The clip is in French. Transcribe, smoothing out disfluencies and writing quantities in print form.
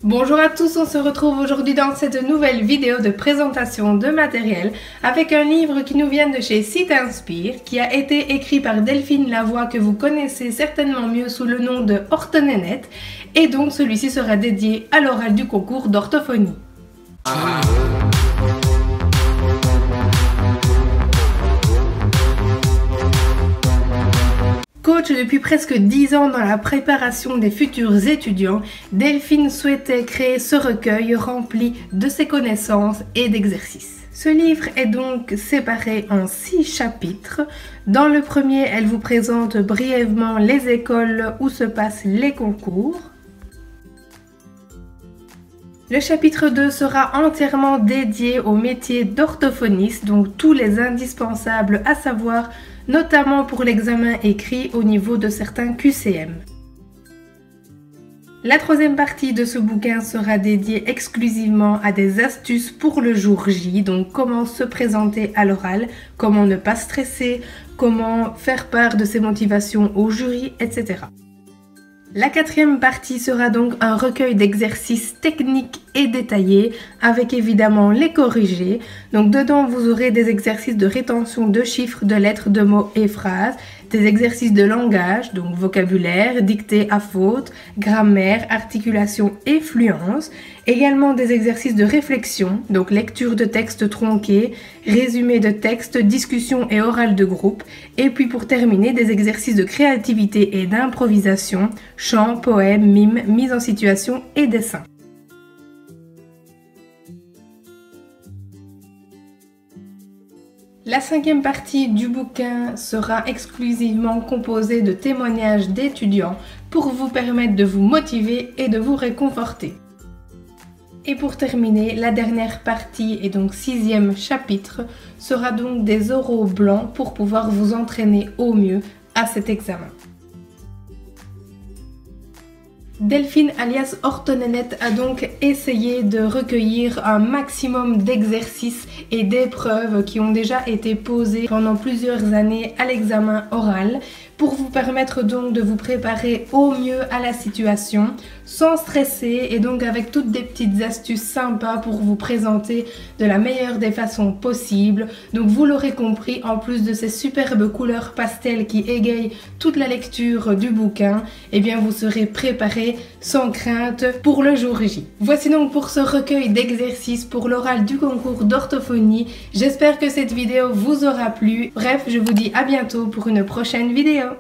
Bonjour à tous, on se retrouve aujourd'hui dans cette nouvelle vidéo de présentation de matériel avec un livre qui nous vient de chez Cite-Inspire, qui a été écrit par Delphine Lavoie que vous connaissez certainement mieux sous le nom de Orthonénette, et donc celui-ci sera dédié à l'oral du concours d'orthophonie. Coach depuis presque 10 ans dans la préparation des futurs étudiants, Delphine souhaitait créer ce recueil rempli de ses connaissances et d'exercices. Ce livre est donc séparé en 6 chapitres. Dans le premier, elle vous présente brièvement les écoles où se passent les concours. Le chapitre 2 sera entièrement dédié au métier d'orthophoniste, donc tous les indispensables à savoir, notamment pour l'examen écrit au niveau de certains QCM. La troisième partie de ce bouquin sera dédiée exclusivement à des astuces pour le jour J, donc comment se présenter à l'oral, comment ne pas stresser, comment faire part de ses motivations au jury, etc. La quatrième partie sera donc un recueil d'exercices techniques et détaillés avec évidemment les corrigés. Donc dedans vous aurez des exercices de rétention de chiffres, de lettres, de mots et phrases, des exercices de langage, donc vocabulaire, dictée à faute, grammaire, articulation et fluence. Également des exercices de réflexion, donc lecture de textes tronqués, résumé de textes, discussion et oral de groupe. Et puis pour terminer, des exercices de créativité et d'improvisation, chant, poème, mime, mise en situation et dessin. La cinquième partie du bouquin sera exclusivement composée de témoignages d'étudiants pour vous permettre de vous motiver et de vous réconforter. Et pour terminer, la dernière partie et donc 6e chapitre sera donc des oraux blancs pour pouvoir vous entraîner au mieux à cet examen. Delphine alias Orthonénette a donc essayé de recueillir un maximum d'exercices et d'épreuves qui ont déjà été posées pendant plusieurs années à l'examen oral pour vous permettre donc de vous préparer au mieux à la situation sans stresser et donc avec toutes des petites astuces sympas pour vous présenter de la meilleure des façons possibles. Donc vous l'aurez compris, en plus de ces superbes couleurs pastel qui égayent toute la lecture du bouquin, eh bien vous serez préparé sans crainte pour le jour J. Voici donc pour ce recueil d'exercices pour l'oral du concours d'orthophonie. J'espère que cette vidéo vous aura plu. Bref, je vous dis à bientôt pour une prochaine vidéo.